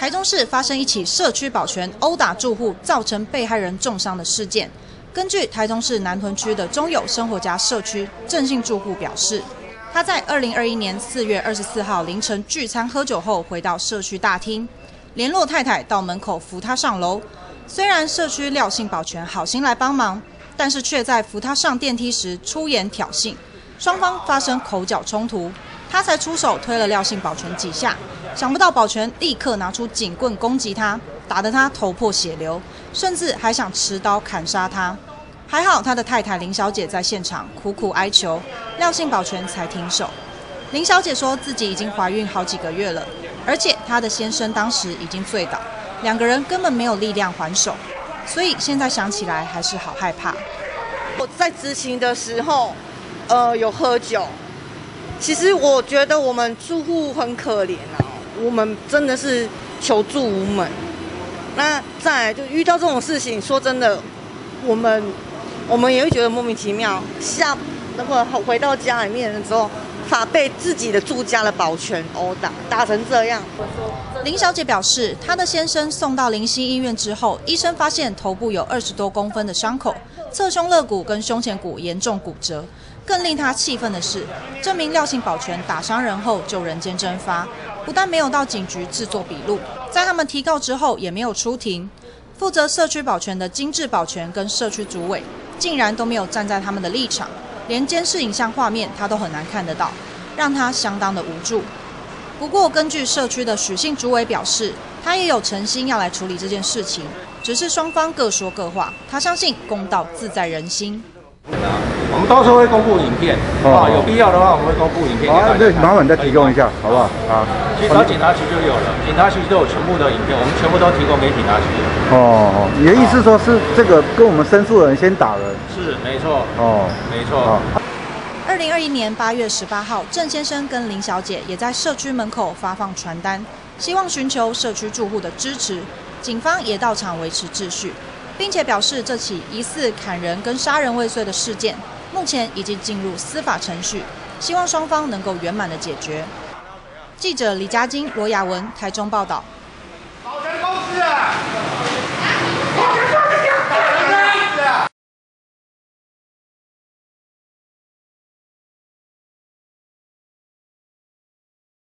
台中市发生一起社区保全殴打住户，造成被害人重伤的事件。根据台中市南屯区的中友生活家社区郑姓住户表示，他在2021年4月24号凌晨聚餐喝酒后回到社区大厅，联络太太到门口扶他上楼。虽然社区廖姓保全好心来帮忙，但是却在扶他上电梯时出言挑衅，双方发生口角冲突。他才出手推了廖姓保全几下，想不到保全立刻拿出警棍攻击他，打得他头破血流，甚至还想持刀砍杀他。还好他的太太林小姐在现场苦苦哀求，廖姓保全才停手。林小姐说自己已经怀孕好几个月了，而且她的先生当时已经醉倒，两个人根本没有力量还手，所以现在想起来还是好害怕。 我在执行的时候，有喝酒。其实我觉得我们住户很可怜啊，我们真的是求助无门。那再来就遇到这种事情，说真的，我们也会觉得莫名其妙。回到家里面的时候，被自己的住家的保全殴打成这样。 林小姐表示，她的先生送到灵溪医院之后，医生发现头部有20多公分的伤口，侧胸肋骨跟胸前骨严重骨折。更令她气愤的是，这名廖姓保全打伤人后就人间蒸发，不但没有到警局制作笔录，在他们提告之后也没有出庭。负责社区保全的金智保全跟社区主委竟然都没有站在他们的立场，连监视影像画面他都很难看得到，让他相当的无助。不过根据社区的许姓主委表示，他也有诚心要来处理这件事情，只是双方各说各话，他相信公道自在人心。 我们到时候会公布影片，有必要的话我们会公布影片给大家看。 对，麻烦再提供一下，好不好？好， 其实找警察局就有了，警察局都有全部的影片，我们全部都提供给警察局。 你的意思说是这个跟我们申诉的人先打人？ 是，没错。没错。 2021年8月18号，郑先生跟林小姐也在社区门口发放传单，希望寻求社区住户的支持。警方也到场维持秩序，并且表示这起疑似砍人跟杀人未遂的事件，目前已经进入司法程序，希望双方能够圆满的解决。记者李嘉晶、罗雅文，台中报道。